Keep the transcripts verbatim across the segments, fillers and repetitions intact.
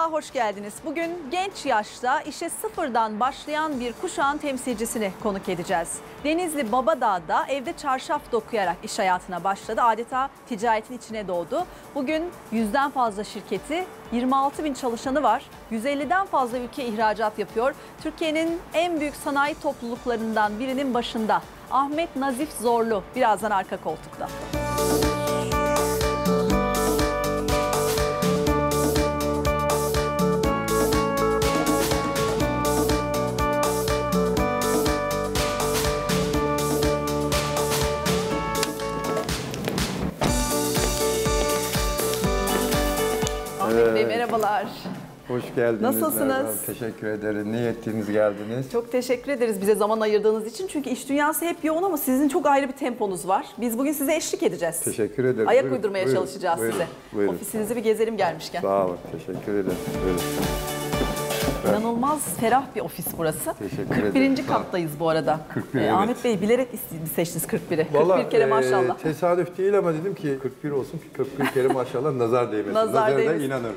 Merhaba, hoş geldiniz. Bugün genç yaşta işe sıfırdan başlayan bir kuşağın temsilcisini konuk edeceğiz. Denizli Babadağ'da evde çarşaf dokuyarak iş hayatına başladı. Adeta ticaretin içine doğdu. Bugün yüzden fazla şirketi, yirmi altı bin çalışanı var. yüz elliden fazla ülke ihracat yapıyor. Türkiye'nin en büyük sanayi topluluklarından birinin başında. Ahmet Nazif Zorlu birazdan arka koltukta. Ahmet Bey merhabalar. Hoş geldiniz. Nasılsınız? Merhaba. Teşekkür ederim. Niye ettiniz geldiniz? Çok teşekkür ederiz bize zaman ayırdığınız için. Çünkü iş dünyası hep yoğun ama sizin çok ayrı bir temponuz var. Biz bugün size eşlik edeceğiz. Teşekkür ederim. Ayak buyurun, uydurmaya buyurun, çalışacağız buyurun, size. Buyurun. Ofisinizi bir gezelim gelmişken. Sağ olun. Teşekkür ederim. Buyurun. İnanılmaz ferah bir ofis burası. Teşekkür kırk birinci ederim. kattayız bu arada. kırk bir, Ee, evet. Ahmet Bey bilerek seçtiniz kırk biri. Vallahi, kırk bir kere maşallah. E, tesadüf değil ama dedim ki kırk bir olsun ki kırk bir kere maşallah nazar değmesin. Nazar Nazara da değmesin. inanırım.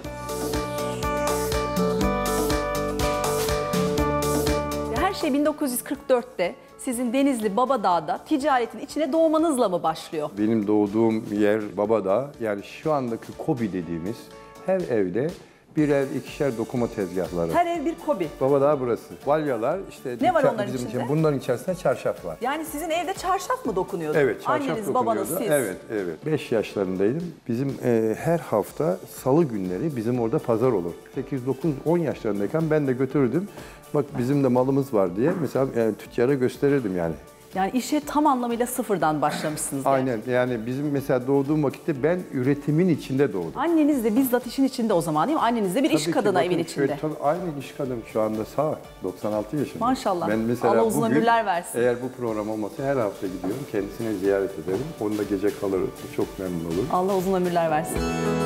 Her şey bin dokuz yüz kırk dörtte sizin Denizli Babadağ'da ticaretin içine doğmanızla mı başlıyor? Benim doğduğum yer Babadağ. Yani şu andaki KOBİ dediğimiz her evde bir ev, ikişer dokuma tezgahları. Her ev bir KOBİ. Babadağ burası. Balyalar işte. Ne var dükkan- onların bizim içinde? için. Bunların içerisinde çarşaf var. Yani sizin evde çarşaf mı dokunuyordu? Evet, çarşaf Anneniz, dokunuyordu. babanız, siz. Evet, evet. beş yaşlarındaydım. Bizim e, her hafta salı günleri bizim orada pazar olur. sekiz, dokuz, on yaşlarındayken ben de götürürdüm. Bak bizim de malımız var diye mesela e, tüccara gösterirdim yani. Yani işe tam anlamıyla sıfırdan başlamışsınız. Yani. Aynen yani bizim mesela doğduğum vakitte ben üretimin içinde doğdum. Anneniz de bizzat işin içinde o zaman değil mi? Anneniz de bir iş Tabii ki, kadını bakın, evin içinde. Evet, tabii aynı iş kadın şu anda sağ. doksan altı yaşında. Maşallah. Ben mesela Allah uzun bugün, ömürler versin. eğer bu program olmasa her hafta gidiyorum. Kendisine ziyaret ederim. Onunla gece kalırım. Çok memnun olurum. Allah uzun ömürler versin.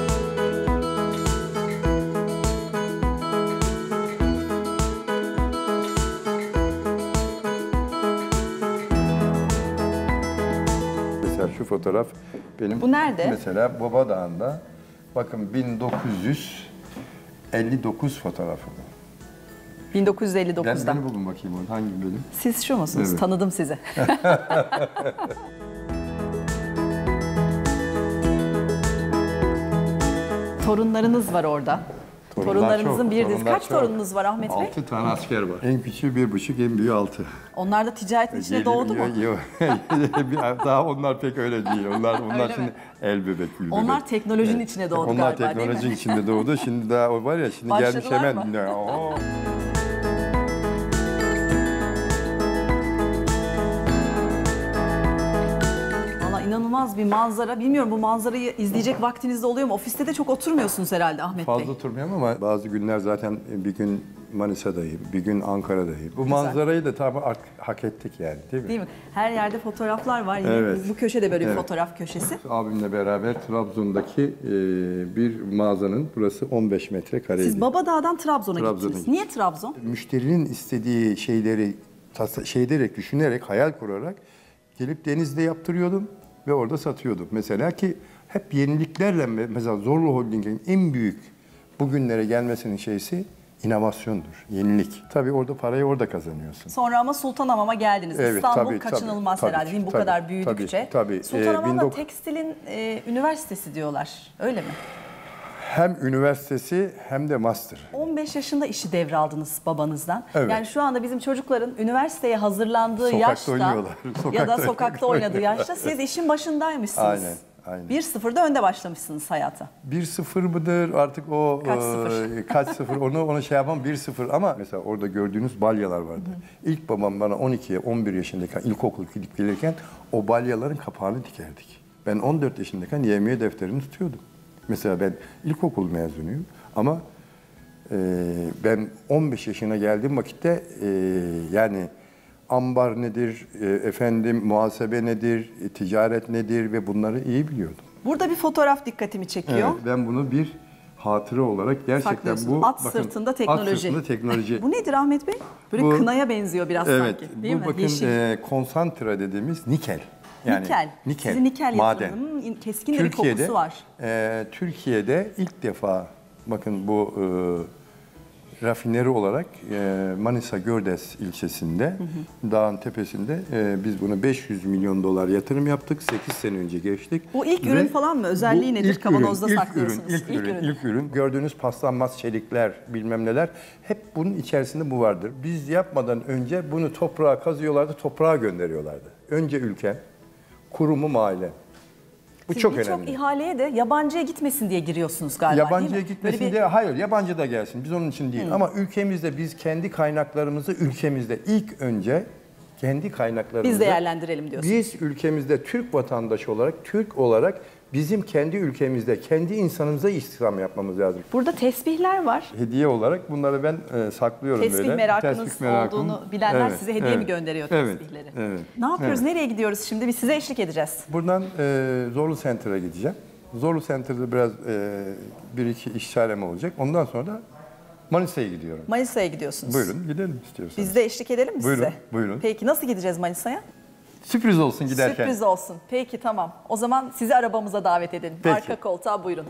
Mesela şu fotoğraf benim. Bu nerede? Mesela Babadağ'ında bakın bin dokuz yüz elli dokuz fotoğrafı bu. bin dokuz yüz elli Gel dokuzda. beni bulun bakayım onu. Hangi bölüm? Siz şu musunuz? Evet. Tanıdım sizi. Torunlarınız var orada. Torunlar Torunlarınızın çok, bir dizi. torunlar Kaç çok. torununuz var Ahmet Bey? Altı tane asker var. En küçüğü bir buçuk, en büyüğü altı. Onlar da ticaretin içine doğdu mu? Yok, daha onlar pek öyle değil. Onlar onlar Öyle şimdi mi? el bebek, gül Onlar bebek. teknolojinin içine doğdu Onlar galiba, değil mi? teknolojinin içinde doğdu. Şimdi daha o var ya, şimdi gelmiş Başladılar hemen. mı? Ya, oo. Valla inanılmaz bir manzara. Bilmiyorum bu manzarayı izleyecek vaktiniz de oluyor mu? Ofiste de çok oturmuyorsunuz herhalde Ahmet Bey. Fazla oturmuyorum ama bazı günler zaten bir gün Manisa'dayım, bir gün Ankara'dayım. Bu manzarayı da tabii hak, hak ettik yani, değil mi? Değil mi? Her yerde fotoğraflar var. Yine Evet. bu köşede böyle bir Evet. fotoğraf köşesi. Abimle beraber Trabzon'daki e, bir mağazanın, burası on beş metrekareydi. Siz Babadağ'dan Trabzon'a Trabzon'a gittiniz. gittim. Niye Trabzon? Müşterinin istediği şeyleri tas- şey ederek, düşünerek, hayal kurarak gelip denizde yaptırıyordum ve orada satıyordum. Mesela ki hep yeniliklerle, mesela Zorlu Holding'in en büyük bugünlere gelmesinin şeysi inovasyondur, yenilik. Tabii orada parayı orada kazanıyorsun. Sonra ama Sultanhamam'a geldiniz. Evet, İstanbul tabii, kaçınılmaz tabii, herhalde tabii, değil mi? Bu tabii, kadar büyüdükçe. tabii, tabii. Sultanhamam Ee, da bin dok- tekstilin e, üniversitesi diyorlar. Öyle mi? Hem üniversitesi hem de master. on beş yaşında işi devraldınız babanızdan. Evet. Yani şu anda bizim çocukların üniversiteye hazırlandığı Sokakta yaşta oynuyorlar. ya Sokakta da sokakta oynadığı oynuyorlar. yaşta siz işin başındaymışsınız. Aynen, aynen. bir sıfırda önde başlamışsınız hayata. bir sıfır mıdır artık o Kaç e, sıfır? kaç sıfır onu onu şey yapamam, bir sıfır ama mesela orada gördüğünüz balyalar vardı. Hı hı. İlk babam bana on ikiye on bir yaşındayken ilkokul gidip gelirken o balyaların kapağını dikerdik. Ben on dört yaşındayken yevmiye defterini tutuyordum. Mesela ben ilkokul mezunuyum ama e, ben on beş yaşına geldiğim vakitte e, yani ambar nedir, e, efendim muhasebe nedir, e, ticaret nedir ve bunları iyi biliyordum. Burada bir fotoğraf dikkatimi çekiyor. Evet, ben bunu bir hatıra olarak gerçekten Saklıyorsun. bu At sırtında teknoloji. At sırtında teknoloji. Bu nedir Ahmet Bey? Böyle Bu- kınaya benziyor biraz Evet, sanki. Değil bu mi? bakın Yeşil. e, konsantre dediğimiz nikel. Yani nikel. Nikel. Sizin nikel maden. yatırımının keskin de bir Türkiye'de, kokusu var. E, Türkiye'de ilk defa Bakın bu e, rafineri olarak e, Manisa Gördes ilçesinde, hı hı. dağın tepesinde e, biz bunu beş yüz milyon dolar yatırım yaptık. sekiz sene önce geçtik. Bu ilk ürün falan mı? Özelliği nedir? Ilk Kavanozda ürün, saklıyorsunuz. Ilk ürün, ilk, ilk ürün, ürün, ilk ürün. Gördüğünüz paslanmaz çelikler, bilmem neler hep bunun içerisinde bu vardır. Biz yapmadan önce bunu toprağa kazıyorlardı, toprağa gönderiyorlardı. Önce ülke, kurumu, mahalle. Bu Siz çok birçok önemli. ihaleye de yabancıya gitmesin diye giriyorsunuz galiba, Yabancıya değil mi? gitmesin bir... diye, hayır yabancı da gelsin, biz onun için değil. Hmm. Ama ülkemizde biz kendi kaynaklarımızı ülkemizde ilk önce kendi kaynaklarımızı... Biz değerlendirelim diyorsunuz. Biz ülkemizde Türk vatandaşı olarak, Türk olarak bizim kendi ülkemizde, kendi insanımıza istihdam yapmamız lazım. Burada tesbihler var. Hediye olarak bunları ben e, saklıyorum Tesbih böyle. merakınız Tesbih merakım olduğunu bilenler evet, size hediye evet, mi gönderiyor evet, tesbihleri? Evet. Ne yapıyoruz? Evet. Nereye gidiyoruz şimdi? Biz size eşlik edeceğiz. Buradan e, Zorlu Center'a gideceğim. Zorlu Center'da biraz e, bir iki işçilem olacak. Ondan sonra da Manisa'ya gidiyorum. Manisa'ya gidiyorsunuz. Buyurun gidelim istiyorsanız. Biz de eşlik edelim mi buyurun, size? Buyurun. Peki nasıl gideceğiz Manisa'ya? Sürpriz olsun giderken. Sürpriz olsun. Peki tamam. O zaman sizi arabamıza davet edelim. Peki. Arka koltuğa buyurun.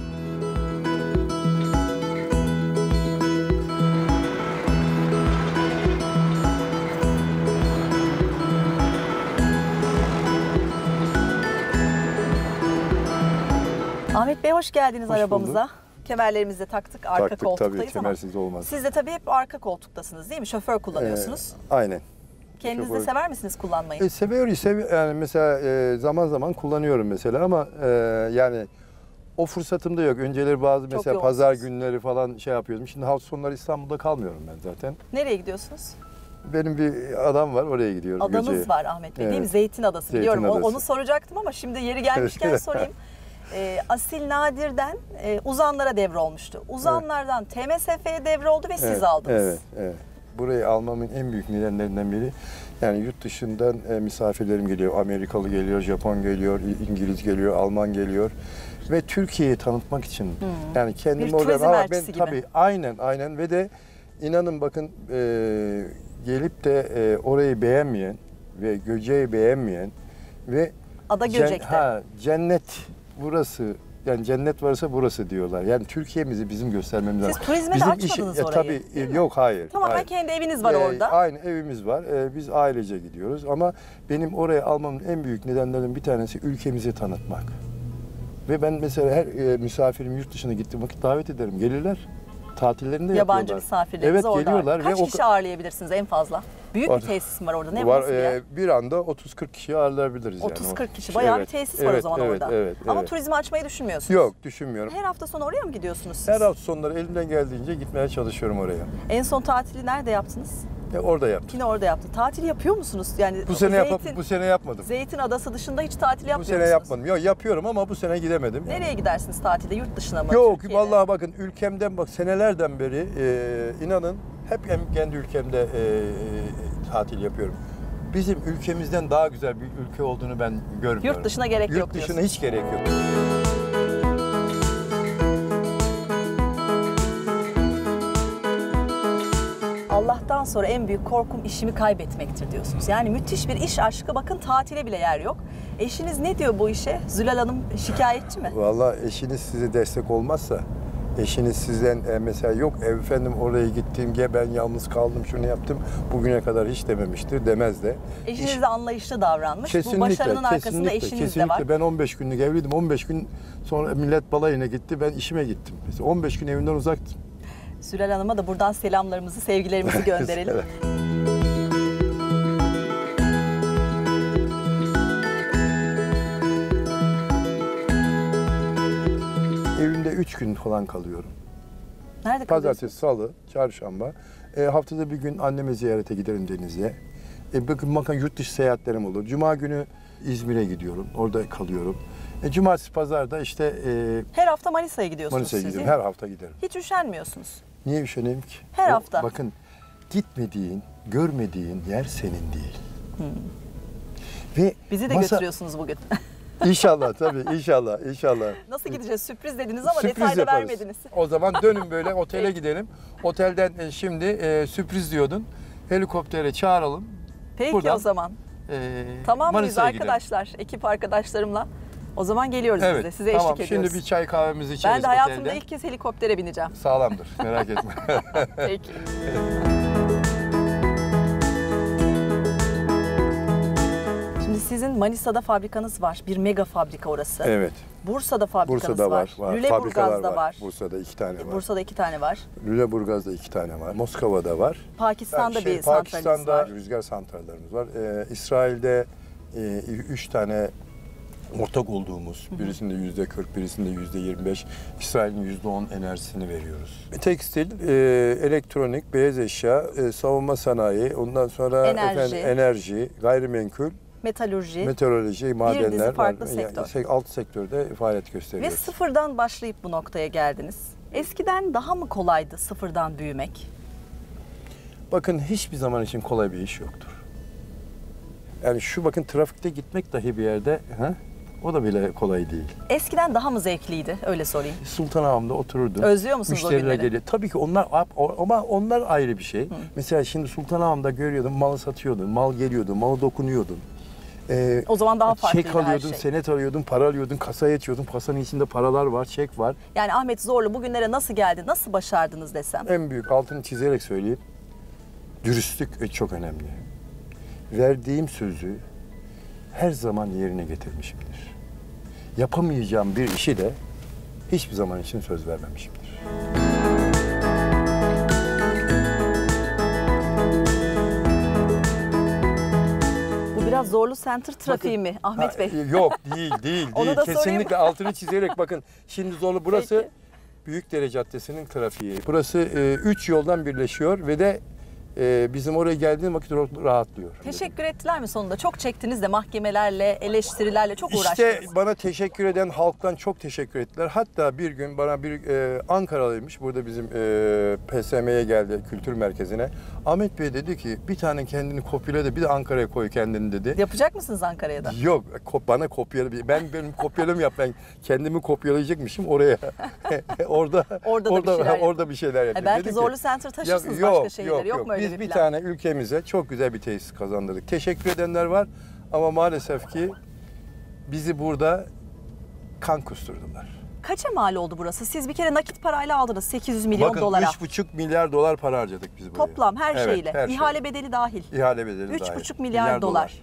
Ahmet Bey hoş geldiniz Hoş arabamıza. bulduk. Kemerlerimizi de taktık, arka Taktık, koltuktayız tabii, ama kemersiz olmaz. siz de tabii hep arka koltuktasınız değil mi? Şoför kullanıyorsunuz. Ee, aynen. Kendiniz de Şoför. sever misiniz kullanmayı? E, seviyor, seviyor. Yani mesela e, zaman zaman kullanıyorum mesela ama e, yani o fırsatım da yok. Önceleri bazı mesela yoğunsunuz. pazar günleri falan şey yapıyordum. Şimdi hafta sonları İstanbul'da kalmıyorum ben zaten. Nereye gidiyorsunuz? Benim bir adam var, oraya gidiyorum. Adamız Zeytin var Ahmet Bey değil mi? Evet. Zeytin Adası Zeytin biliyorum. O- Adası. Onu soracaktım ama şimdi yeri gelmişken Evet. sorayım. Ee, Asil Nadir'den e, Uzanlar'a devrolmuştu. Uzanlar'dan T M S F'ye devroldu ve siz Evet, aldınız. Evet, evet. Burayı almamın en büyük nedenlerinden biri, yani yurt dışından e, misafirlerim geliyor. Amerikalı geliyor, Japon geliyor, İngiliz geliyor, Alman geliyor. Ve Türkiye'yi tanıtmak için. Hmm. Yani kendim Bir orada turizm ama ben elçisi gibi. tabii aynen aynen ve de inanın bakın e, gelip de e, orayı beğenmeyen ve Göce'yi beğenmeyen ve Ada cen- Göcek'te. ha, cennet burası. Yani cennet varsa burası diyorlar. Yani Türkiye'mizi bizim göstermemiz lazım. Siz turizme de Bizim açmadınız işi- orayı, Tabii değil mi? yok hayır. Tamamen hayır. kendi eviniz var Ee, orada. Aynı evimiz var. Ee, biz ailece gidiyoruz ama benim oraya almamın en büyük nedenlerinden bir tanesi ülkemizi tanıtmak. Ve ben mesela her e, misafirim yurt dışına gittiğim vakit davet ederim. Gelirler. Tatillerinde Yabancı yapıyorlar. misafirlerinizi Evet, orada. geliyorlar. Kaç ve o- kişi ağırlayabilirsiniz en fazla? Büyük Var. bir tesis mi var orada? Ne var, nasıl bir yer? e, bir anda otuz kırk kişiyi ağırlayabiliriz. yani. otuz kırk kişi. Bayağı Evet, bir tesis var o evet, zaman evet, orada. Evet, Ama evet. turizmi açmayı düşünmüyorsunuz. Yok, düşünmüyorum. Her hafta sonu oraya mı gidiyorsunuz siz? Her hafta sonları elimden geldiğince gitmeye çalışıyorum oraya. En son tatili nerede yaptınız? E, orada yaptım. Yine orada yaptın. Tatil yapıyor musunuz? Yani Bu sene Zeytin, yap bu sene yapmadım. Zeytin Adası dışında hiç tatil Bu yapmıyor sene musunuz? yapmadım. Yok yapıyorum ama bu sene gidemedim. Nereye gidersiniz tatilde? Yurt dışına mı? Yok Türkiye'de? vallahi bakın ülkemden bak senelerden beri e, inanın hep em- kendi ülkemde e, e, tatil yapıyorum. Bizim ülkemizden daha güzel bir ülke olduğunu ben görmüyorum. Yurt dışına gerek Yurt yok dışına diyorsunuz. hiç gerek yok. Allah'tan sonra en büyük korkum işimi kaybetmektir diyorsunuz. Yani müthiş bir iş aşkı, bakın tatile bile yer yok. Eşiniz ne diyor bu işe? Zülal Hanım şikayetçi mi? Vallahi eşiniz size destek olmazsa, eşiniz sizden e, mesela yok efendim oraya gittim, ya ben yalnız kaldım, şunu yaptım, bugüne kadar hiç dememiştir, demez de. Eşiniz İş- de anlayışlı davranmış. Kesinlikle, bu başarının arkasında kesinlikle, eşiniz kesinlikle. de var. Ben on beş günlük evliydim. on beş gün sonra millet balayına gitti. Ben işime gittim. Mesela on beş gün evimden uzaktım. Zülal Hanım'a da buradan selamlarımızı, sevgilerimizi gönderelim. Evet. Evimde üç gün falan kalıyorum. Nerede kalıyorsunuz? Pazartesi, salı, çarşamba. E, haftada bir gün anneme ziyarete giderim Denizli'ye. E, bakın bakın yurt dışı seyahatlerim olur. Cuma günü İzmir'e gidiyorum. Orada kalıyorum. E, cumartesi, pazarda işte e, Her hafta Manisa'ya gidiyorsunuz Manisa'ya siz, gidiyorum. değil mi? Her hafta giderim. Hiç üşenmiyorsunuz. Niye üşeneyim ki? Her O- hafta. Bakın gitmediğin, görmediğin yer senin değil. Ve Bizi de masa- götürüyorsunuz bugün. İnşallah tabii inşallah inşallah. Nasıl gideceğiz? Sürpriz dediniz ama Sürpriz detaylı yaparız. vermediniz. O zaman dönün böyle otele gidelim. Otelden e, şimdi e, sürpriz diyordun. Helikoptere çağıralım. Peki Buradan, o zaman. E, Tamam mıyız Manisa'ya gidelim. arkadaşlar? Ekip arkadaşlarımla O zaman geliyoruz biz de. Evet, Size tamam. eşlik ediyoruz. Şimdi bir çay kahvemizi içeriz Ben de hayatımda otelde. ilk kez helikoptere bineceğim. Sağlamdır, merak etme. Peki. Şimdi sizin Manisa'da fabrikanız var. Bir mega fabrika orası. Evet. Bursa'da fabrikanız Bursa'da var, var. var. Lüleburgaz'da Fabrikalar var. var. Bursa'da iki tane var. Bursa'da iki tane var. Lüleburgaz'da iki tane var. Moskova'da var. Pakistan'da Yani şey, bir santraliniz Pakistan'da var. rüzgar santrallerimiz var. Ee, İsrail'de e, üç tane ortak olduğumuz, birisinde yüzde kırk, birisinde yüzde yirmi beş, İsrail'in yüzde on enerjisini veriyoruz. Tekstil, e, elektronik, beyaz eşya, e, savunma sanayi, ondan sonra Enerji. efendim, enerji, gayrimenkul, Metalürji. meteoroloji, madenler dizi farklı var. sektör. Yani, alt sektörde faaliyet Ve gösteriyoruz. sıfırdan başlayıp bu noktaya geldiniz. Eskiden daha mı kolaydı sıfırdan büyümek? Bakın hiçbir zaman için kolay bir iş yoktur. Yani şu bakın trafikte gitmek dahi bir yerde, ha? O da bile kolay değil. Eskiden daha mı zevkliydi? Öyle sorayım. Sultanahmet'te otururdum. Özlüyor musunuz o Müşteriler günleri? geliyor. Tabii ki onlar ama onlar ayrı bir şey. Hı. Mesela şimdi Sultanahmet'te görüyordun, malı satıyordun, mal geliyordu, malı dokunuyordun. Ee, O zaman daha farklıydı çek her alıyordun, şey. senet alıyordun, para alıyordun, kasaya açıyordun. Kasanın içinde paralar var, çek var. Yani Ahmet Zorlu bugünlere nasıl geldi, nasıl başardınız desem? En büyük altını çizerek söyleyeyim. Dürüstlük çok önemli. Verdiğim sözü her zaman yerine getirmişimdir. Yapamayacağım bir işi de hiçbir zaman için söz vermemişimdir. Bu biraz Zorlu Center trafiği Bakın, mi Ahmet ha, Bey? Yok değil değil Onu değil. da sorayım. Kesinlikle altını çizerek bakın. Şimdi Zorlu burası Peki. Büyükdere Caddesi'nin trafiği. Burası e, üç yoldan birleşiyor ve de e, bizim oraya geldiğim vakit rahatlıyor. Teşekkür ettiler mi sonunda? Çok çektiniz de mahkemelerle, eleştirilerle çok İşte uğraştınız. bana teşekkür eden halktan çok teşekkür ettiler. Hatta bir gün bana bir e, Ankaralıymış, burada bizim e, P S M'ye geldi, kültür merkezine. Ahmet Bey dedi ki bir tane kendini kopyala da bir de Ankara'ya koy kendini dedi. Yapacak mısınız Ankara'ya da? Yok, ko- bana kopyala. Ben benim kopyalım yap. Ben kendimi kopyalayacakmışım oraya. orada Orada da bir orada şeyler orada bir şeyler yapayım. Ha, belki Dedim ki, Zorlu Center taşırsınız ya, başka şehirlere. Yok, mu öyle Biz bir bir plan? tane ülkemize çok güzel bir tesis kazandırdık. Teşekkür edenler var ama maalesef ki bizi burada kan kusturdular. Kaça mal oldu burası? Siz bir kere nakit parayla aldınız sekiz yüz milyon Bakın dolara. üç buçuk milyar dolar para harcadık biz buraya. Toplam her Evet, şeyle. her İhale şey. bedeli dahil. İhale bedeli Üç dahil. buçuk milyar dolar.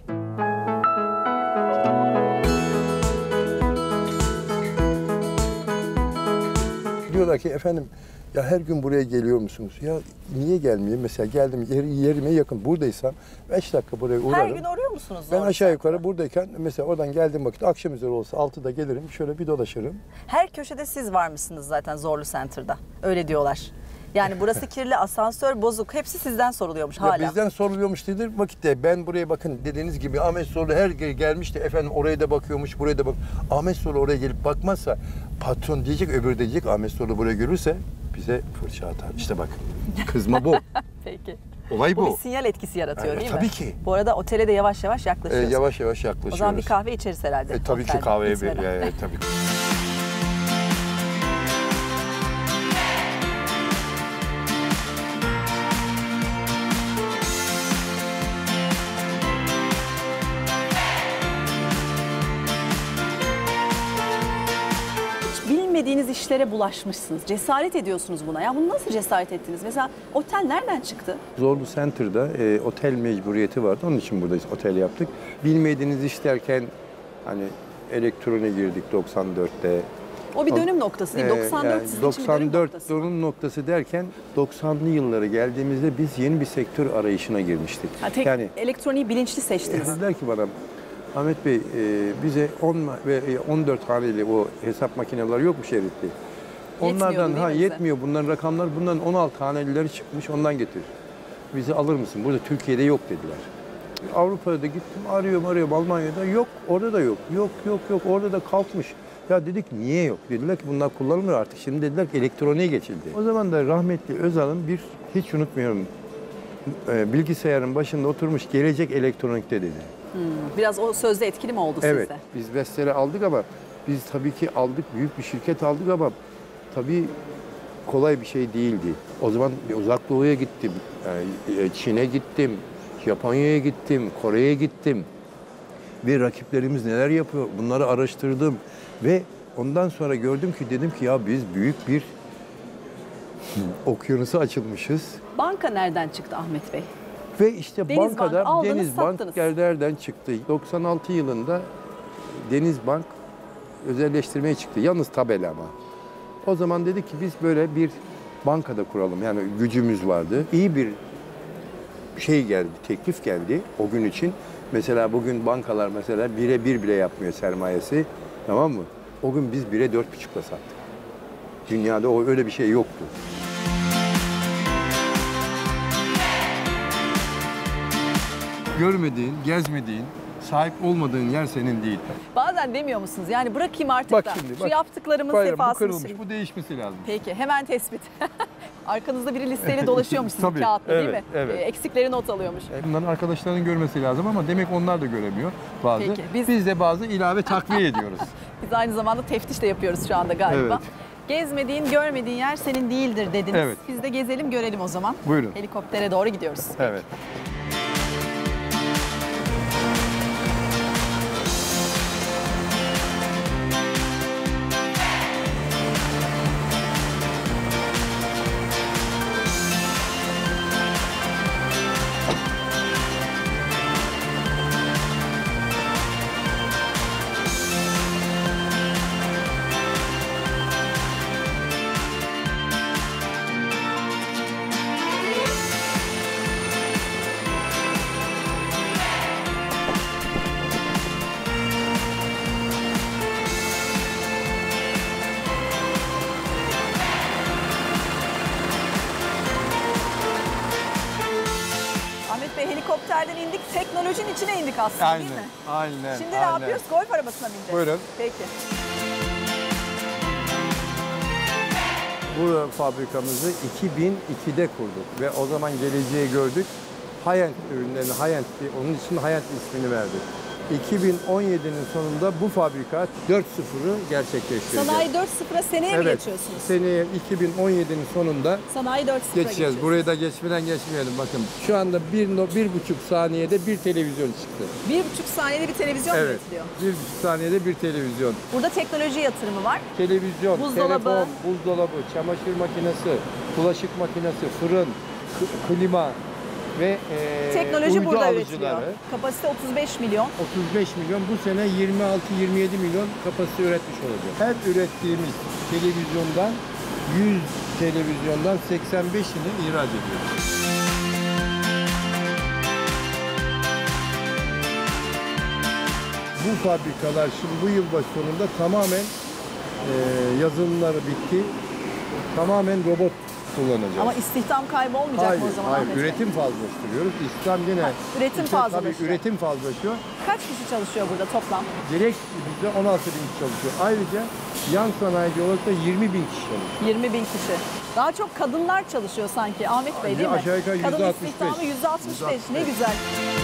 Diyorlar ki efendim ya her gün buraya geliyor musunuz? Ya niye gelmeyeyim? Mesela geldim yer, yerime yakın buradaysam beş dakika buraya uğrarım. Her gün arıyor musunuz? Ben Zorlu aşağı Center'ı? yukarı buradayken mesela oradan geldiğim vakit akşam üzeri olsa altıda gelirim şöyle bir dolaşırım. Her köşede siz var mısınız zaten Zorlu Center'da? Öyle diyorlar. Yani burası kirli, asansör bozuk. Hepsi sizden soruluyormuş Ya hala. bizden soruluyormuş dediği vakitte ben buraya bakın dediğiniz gibi Ahmet Zorlu her gel- gelmişti efendim oraya da bakıyormuş buraya da bak. Ahmet Zorlu oraya gelip bakmazsa patron diyecek öbürü de diyecek Ahmet Zorlu buraya görürse bize fırça atar. İşte bak kızma bu. Peki. Olay Bu bu. bir sinyal etkisi yaratıyor Evet, değil mi? tabii ki. Bu arada otele de yavaş yavaş Ee, yaklaşıyoruz. yavaş yavaş yaklaşıyoruz. O zaman bir kahve içeriz herhalde. E, tabii ki otelde, kahveye bir, gitmeden. e, tabii ki. Hiç bilmediğiniz işlere bulaşmışsınız. Cesaret ediyorsunuz buna. Ya bunu nasıl cesaret ettiniz? Mesela otel nereden çıktı? Zorlu Center'da e, otel mecburiyeti vardı. Onun için buradayız, otel yaptık. Bilmediğiniz iş derken hani elektrona girdik doksan dörtte. O bir dönüm noktası değil mi? Ee, doksan dört yani sizin için bir dönüm doksan dört noktası. dönüm noktası derken doksanlı yıllara geldiğimizde biz yeni bir sektör arayışına girmiştik. Ha, tek yani elektroniği bilinçli seçtiniz. dediler ki bana Ahmet Bey e, bize on ve on dört haneli o hesap makineleri yok mu şeritli? Onlardan Yetmiyordu ha değil mi bize? yetmiyor bunların rakamlar bundan on altı hanelileri çıkmış ondan getir. Bizi alır mısın? Burada Türkiye'de yok dediler. Avrupa'da da gittim arıyorum arıyorum Almanya'da yok orada da yok. Yok yok yok orada da kalkmış. Ya dedik niye yok? Dediler ki bunlar kullanılmıyor artık. Şimdi dediler ki elektroniğe geçildi. O zaman da rahmetli Özal'ın bir hiç unutmuyorum e, bilgisayarın başında oturmuş gelecek elektronikte dedi. Hmm, biraz o sözde etkili mi oldu Evet, sizde? biz Vestel'i aldık ama biz tabii ki aldık, büyük bir şirket aldık ama tabii kolay bir şey değildi. O zaman Uzak Doğu'ya gittim, yani Çin'e gittim, Japonya'ya gittim, Kore'ye gittim. ve rakiplerimiz neler yapıyor bunları araştırdım ve ondan sonra gördüm ki dedim ki ya biz büyük bir okyanusa açılmışız. Banka nereden çıktı Ahmet Bey? Ve işte Deniz bankada Bank aldınız, Deniz Bank sattınız. nereden çıktı? doksan altı yılında Deniz Bank özelleştirmeye çıktı. Yalnız tabela ama. O zaman dedik ki biz böyle bir bankada kuralım. Yani gücümüz vardı. İyi bir şey geldi, teklif geldi o gün için. Mesela bugün bankalar mesela bire bir bile yapmıyor sermayesi. Tamam mı? O gün biz bire dört buçukla sattık. Dünyada o öyle bir şey yoktu. Görmediğin, gezmediğin, sahip olmadığın yer senin değil. Bazen demiyor musunuz? Yani bırakayım artık Bak da şimdi, şu bak. yaptıklarımın Bayram, bu sefasını kırılmış, süreyim. bu değişmesi lazım. Peki hemen tespit. Arkanızda biri listeyle dolaşıyormuş sizin Tabii, kağıtla değil evet, mi? evet. Ee, eksikleri not alıyormuş. Bunların arkadaşlarının görmesi lazım ama demek onlar da göremiyor bazı. Peki, biz- biz... de bazı ilave takviye ediyoruz. Biz aynı zamanda teftiş de yapıyoruz şu anda galiba. Evet. Gezmediğin, görmediğin yer senin değildir dediniz. Evet. Biz de gezelim, görelim o zaman. Buyurun. Helikoptere doğru gidiyoruz. Evet. Ahmet Bey helikopterden indik, teknolojinin içine indik aslında Aynen, değil mi? aynen. Şimdi ne aynen. yapıyoruz? Golf arabasına bineceğiz. Buyurun. Peki. Bu fabrikamızı iki bin ikide kurduk ve o zaman geleceği gördük. High-end ürünlerini, High-end, onun için High-end ismini verdik. iki bin on yedinin sonunda bu fabrika dört sıfırı gerçekleştirecek. Sanayi dört sıfıra seneye mi Evet, geçiyorsunuz? seneye iki bin on yedinin sonunda Sanayi dört sıfıra geçeceğiz. Burayı da geçmeden geçmeyelim bakın. Şu anda bir, no- bir buçuk saniyede bir televizyon çıktı. Bir buçuk saniyede bir televizyon Evet, üretiliyor. bir buçuk saniyede bir televizyon. Burada teknoloji yatırımı var. Televizyon, Buzdolabı. telefon, buzdolabı, çamaşır makinesi, bulaşık makinesi, fırın, k- klima ve e, Teknoloji uydu burada alıcıları. üretiliyor. Kapasite otuz beş milyon. otuz beş milyon, bu sene yirmi altı yirmi yedi milyon kapasite üretmiş olacak. Her ürettiğimiz televizyondan, yüz televizyondan seksen beşini ihraç ediyoruz. Bu fabrikalar şimdi bu yılbaşı sonunda tamamen e, yazılımları bitti. Tamamen robot kullanacağız. Ama istihdam kaybı olmayacak hayır, mı o zaman hayır. Ahmet Bey? Üretim fazlaştırıyoruz. İstihdam yine... Ha, üretim işte fazlalaşıyor. Tabii üretim fazlaşıyor. Kaç kişi çalışıyor burada toplam? Direkt bizde on altı bin kişi çalışıyor. Ayrıca yan sanayici olarak da yirmi bin kişi çalışıyor. yirmi bin kişi. Daha çok kadınlar çalışıyor sanki Ahmet Bey değil mi? Aşağı yukarı Kadın yüzde altmış beş. istihdamı yüzde altmış beş. Ne güzel.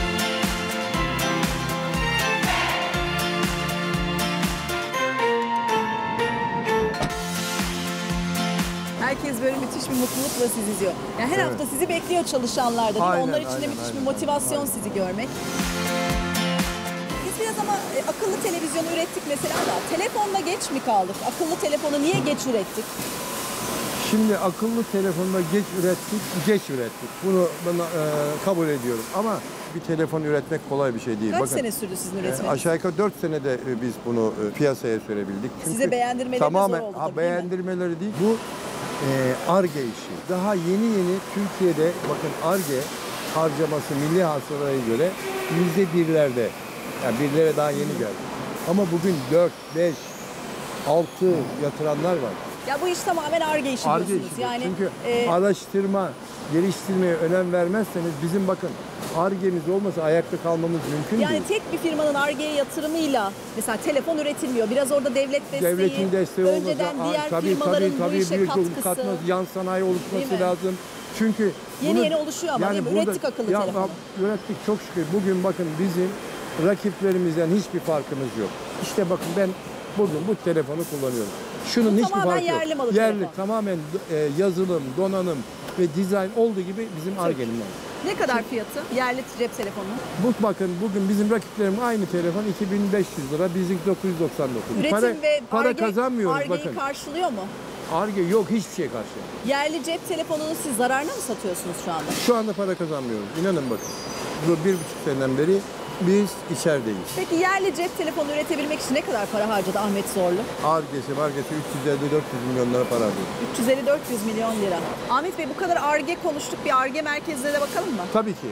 Herkes böyle müthiş bir mutlulukla sizi izliyor. Yani her Evet. hafta sizi bekliyor çalışanlar da değil mi? Aynen, Onlar için de aynen, müthiş bir aynen, motivasyon aynen. sizi görmek. Biz biraz ama e, akıllı televizyonu ürettik mesela da telefonla geç mi kaldık? Akıllı telefonu niye geç ürettik? Şimdi akıllı telefonla geç ürettik, geç ürettik. Bunu bana e, kabul ediyorum. Ama bir telefon üretmek kolay bir şey değil. Kaç Bakın, sene sürdü sizin e, üretmeniz? aşağı yukarı dört senede e, biz bunu e, piyasaya sürebildik. Çünkü Size beğendirmeleri tamamen, zor oldu ha, tabii, değil mi? beğendirmeleri değil. Bu Ar-Ge işi. Daha yeni yeni Türkiye'de bakın Ar-Ge harcaması milli hasılaya göre yüzde birlerde. Yani birlere daha yeni geldi. Ama bugün dört, beş, altı yatıranlar var. Ya bu iş tamamen Ar-Ge işi Ar-Ge diyorsunuz. işi. Yani Çünkü e, araştırma, geliştirmeye önem vermezseniz bizim bakın Ar-Ge'miz olmasa ayakta kalmamız mümkün yani değil. tek bir firmanın Ar-Ge'ye yatırımıyla mesela telefon üretilmiyor. Biraz orada devlet desteği, Devletin desteği olmasa önceden diğer tabii, firmaların tabii, tabii, bu işe bir katkısı. katması, yan sanayi Değil oluşması mi? lazım. Çünkü Yeni bunu- yeni oluşuyor ama değil mi? Ürettik akıllı ya, telefonu. Ürettik çok şükür. Bugün bakın bizim rakiplerimizden hiçbir farkımız yok. İşte bakın ben bugün bu telefonu kullanıyorum. Şunun Bu hiçbir tamamen farkı yok. yerli malı Yerli, telefon. tamamen e, yazılım, donanım ve dizayn olduğu gibi bizim Ar-Ge'nin var. Ne kadar fiyatı? Yerli cep telefonu. Bu bakın bugün bizim rakiplerim aynı telefon iki bin beş yüz lira, bizim dokuz yüz doksan dokuz. Üretim para, ve para Ar-Ge, kazanmıyoruz Ar-Ge'yi bakın. karşılıyor mu? Ar-Ge yok, hiçbir şey karşı. Yerli cep telefonunu siz zararına mı satıyorsunuz şu anda? Şu anda para kazanmıyoruz. İnanın bakın. Bu bir buçuk seneden beri biz içerideyiz. Peki yerli cep telefonu üretebilmek için ne kadar para harcadı Ahmet Zorlu? Ar-Ge'si, Ar-Ge'si üç yüz elli dört yüz milyon lira para harcadı. üç yüz elli dört yüz milyon lira. Ahmet Bey, bu kadar Ar-Ge konuştuk, bir Ar-Ge merkezine de bakalım mı? Tabii ki.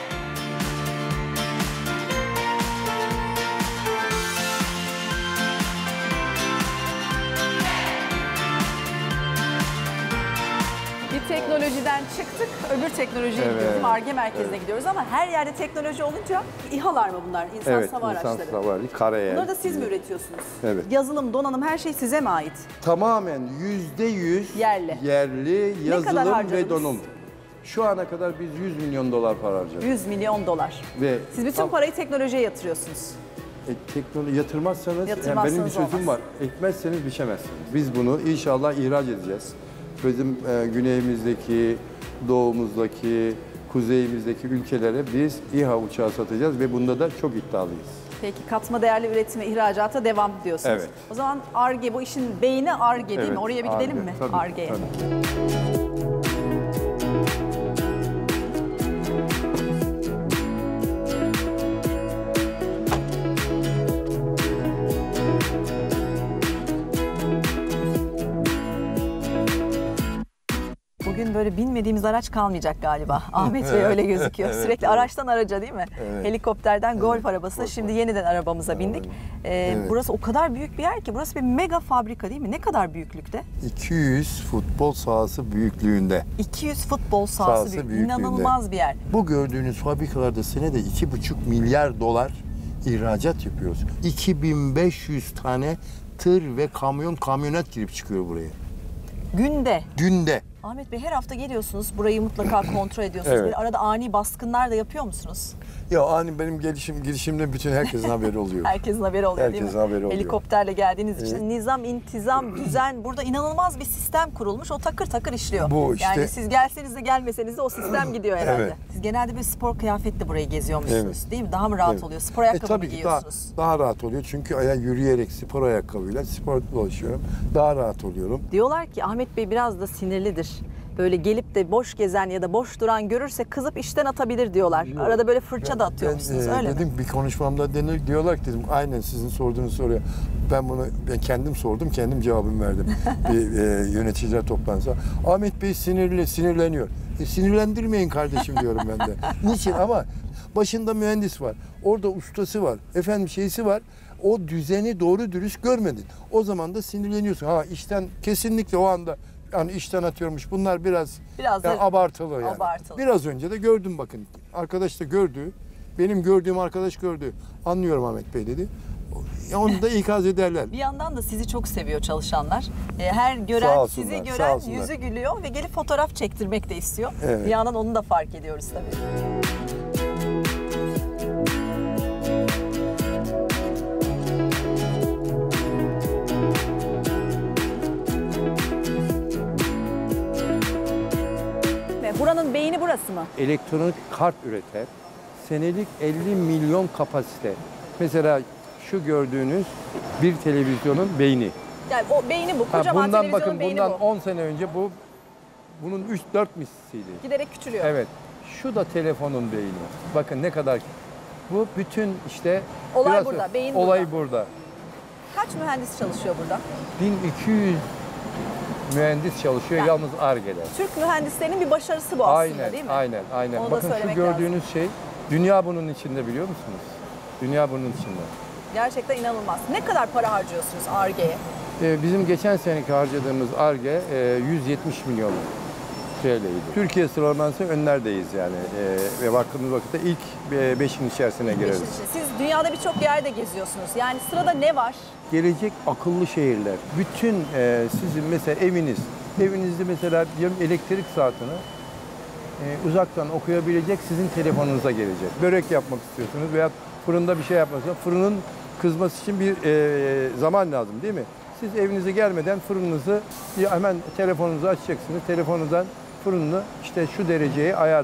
Bir teknolojiden çıktık, öbür teknolojiye Evet, gidiyoruz. Ar-Ge merkezine evet. gidiyoruz ama her yerde teknoloji olunca İHA'lar mı bunlar? İnsan Evet, hava insan araçları. savarı, karayel. Bunları da siz mi üretiyorsunuz? Evet. Yazılım, donanım, her şey size mi ait? Tamamen yüzde yüz Yerli. yerli kadar yazılım ve harcadınız? donanım. Şu ana kadar biz yüz milyon dolar para harcadık. yüz milyon dolar. Ve Siz bütün tam- parayı teknolojiye yatırıyorsunuz. E, teknoloji yatırmazsanız, yani Yatırmazsanız benim bir sözüm olmaz. var. Ekmezseniz biçemezsiniz. Biz bunu inşallah ihraç edeceğiz. Bizim e, güneyimizdeki, doğumuzdaki, kuzeyimizdeki ülkelere biz İHA uçağı satacağız ve bunda da çok iddialıyız. Peki katma değerli üretime, ihracata devam diyorsunuz. Evet. O zaman Ar-Ge, bu işin beyni Ar-Ge değil Evet, mi? Oraya bir gidelim Ar-Ge, mi? tabii, Ar-Ge'ye. tabii. Bugün böyle bilmediğimiz araç kalmayacak galiba. Ahmet Bey öyle gözüküyor. Evet, Sürekli evet. araçtan araca değil mi? Evet. Helikopterden golf arabasına, şimdi yeniden arabamıza bindik. Ee, Evet. Burası o kadar büyük bir yer ki, burası bir mega fabrika değil mi? Ne kadar büyüklükte? iki yüz futbol sahası büyüklüğünde. iki yüz futbol sahası, Sahası büyük. büyüklüğünde. İnanılmaz bir yer. Bu gördüğünüz fabrikalarda senede iki buçuk milyar dolar ihracat yapıyoruz. iki bin beş yüz tane tır ve kamyon, kamyonet girip çıkıyor buraya. Günde. Günde. Ahmet Bey, her hafta geliyorsunuz. Burayı mutlaka kontrol ediyorsunuz. Evet. Bir arada ani baskınlar da yapıyor musunuz? Ya ani benim gelişim girişimde bütün herkesin haberi oluyor. Herkesin haberi oluyor değil mi? Herkesin haberi oluyor. Helikopterle geldiğiniz için Evet. nizam, intizam, düzen, burada inanılmaz bir sistem kurulmuş. O takır takır işliyor. Bu işte- Yani siz gelseniz de gelmeseniz de o sistem gidiyor herhalde. Evet. Siz genelde bir spor kıyafetle burayı geziyormuşsunuz Evet. değil mi? Daha mı rahat Evet. oluyor? Spor ayakkabı E, mı tabii ki giyiyorsunuz? daha, daha rahat oluyor. Çünkü aya yürüyerek spor ayakkabıyla spor dolaşıyorum. Daha rahat oluyorum. Diyorlar ki Ahmet Bey biraz da sinirlidir. Böyle gelip de boş gezen ya da boş duran görürse kızıp işten atabilir diyorlar. Yok. Arada böyle fırça da atıyormuşsunuz, Ben, e, öyle dedim, mi? bir konuşmamda denir, diyorlar ki dedim aynen sizin sorduğunuz soruya. Ben bunu ben kendim sordum, kendim cevabımı verdim. bir e, yöneticiler toplantısı. Ahmet Bey sinirli, sinirleniyor. E, sinirlendirmeyin kardeşim diyorum ben de. Niçin? Ama başında mühendis var. Orada ustası var. Efendim şeysi var. O düzeni doğru dürüst görmedin. O zaman da sinirleniyorsun. Ha işten kesinlikle o anda yani işten atıyormuş. Bunlar biraz, Biraz yani da abartılı yani. abartılı. Biraz önce de gördüm bakın. Arkadaş da gördü. Benim gördüğüm arkadaş gördü. Anlıyorum Ahmet Bey dedi. Onu da ikaz ederler. Bir yandan da sizi çok seviyor çalışanlar. E, Her Sağ gören, olsunlar, sizi sağ gören olsunlar. yüzü gülüyor ve gelip fotoğraf çektirmek de istiyor. Evet. Bir yandan onu da fark ediyoruz tabii. Ve buranın beyni burası mı? Elektronik kart üreter. Senelik elli milyon kapasite. Mesela şu gördüğünüz bir televizyonun beyni. Yani o beyni bu. Ha, Kocaman bundan televizyonun bakın beyni bundan bu. on sene önce bu bunun üç dört misliydi. Giderek küçülüyor. Evet. Şu da telefonun beyni. Bakın ne kadar bu bütün işte Olay biraz- burada, beyin olay burada. Kaç mühendis çalışıyor burada? bin iki yüz mühendis çalışıyor Yani- yalnız Ar-Ge'de. Türk mühendislerinin bir başarısı bu aslında Aynen, değil mi? aynen, aynen. Onu da Bakın şu söylemek gördüğünüz şey, dünya bunun içinde biliyor musunuz? Dünya bunun içinde. Gerçekten inanılmaz. Ne kadar para harcıyorsunuz Ar-Ge'ye? Ee, bizim geçen seneki harcadığımız Ar-Ge e, yüz yetmiş milyon T L'ydi. Türkiye sıralaması önlerdeyiz yani. E, ve baktığımız vakitte ilk e, beşin içerisine gireriz. Siz dünyada birçok yerde geziyorsunuz. Yani sırada ne var? Gelecek akıllı şehirler. Bütün e, sizin mesela eviniz, evinizde mesela diyelim elektrik saatini e, uzaktan okuyabilecek sizin telefonunuza gelecek. Börek yapmak istiyorsunuz veya fırında bir şey yapmak istiyorsunuz. Fırının kızması için bir e, zaman lazım değil mi? Siz evinize gelmeden fırınınızı hemen telefonunuzu açacaksınız. Telefonunuzdan fırını işte şu dereceye ayarla. Yani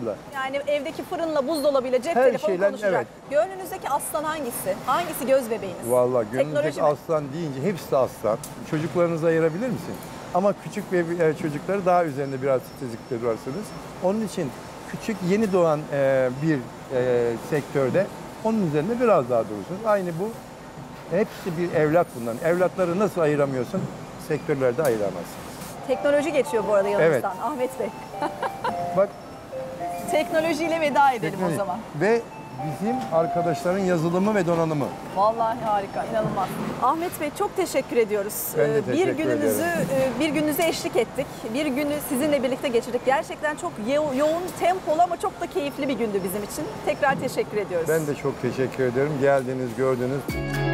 Yani evdeki fırınla buzdolabıyla cep Her telefonu şeyle, konuşacak. evet. Gönlünüzdeki aslan hangisi? Hangisi göz bebeğiniz? Vallahi Teknoloji gönlünüzdeki mi? aslan deyince hepsi de aslan. Çocuklarınızı ayırabilir misin? Ama küçük ve e, çocukları daha üzerinde biraz titizlikte durarsınız. Onun için küçük yeni doğan e, bir e, sektörde onun üzerinde biraz daha durursunuz. Aynı bu. Hepsi bir evlat bunların. Evlatları nasıl ayıramıyorsun? Sektörlerde ayıramazsın. Teknoloji geçiyor bu arada yanımızdan Evet. Ahmet Bey. Bak Teknolojiyle veda edelim teknoloji. o zaman. Ve bizim arkadaşların yazılımı ve donanımı. Vallahi harika, inanılmaz. Ahmet Bey çok teşekkür ediyoruz. Ben de Ee, teşekkür bir gününüzü, ederim. e, bir gününüze eşlik ettik. Bir günü sizinle birlikte geçirdik. Gerçekten çok yo- yoğun, tempolu ama çok da keyifli bir gündü bizim için. Tekrar teşekkür ediyoruz. Ben de çok teşekkür ederim. Geldiniz, gördünüz.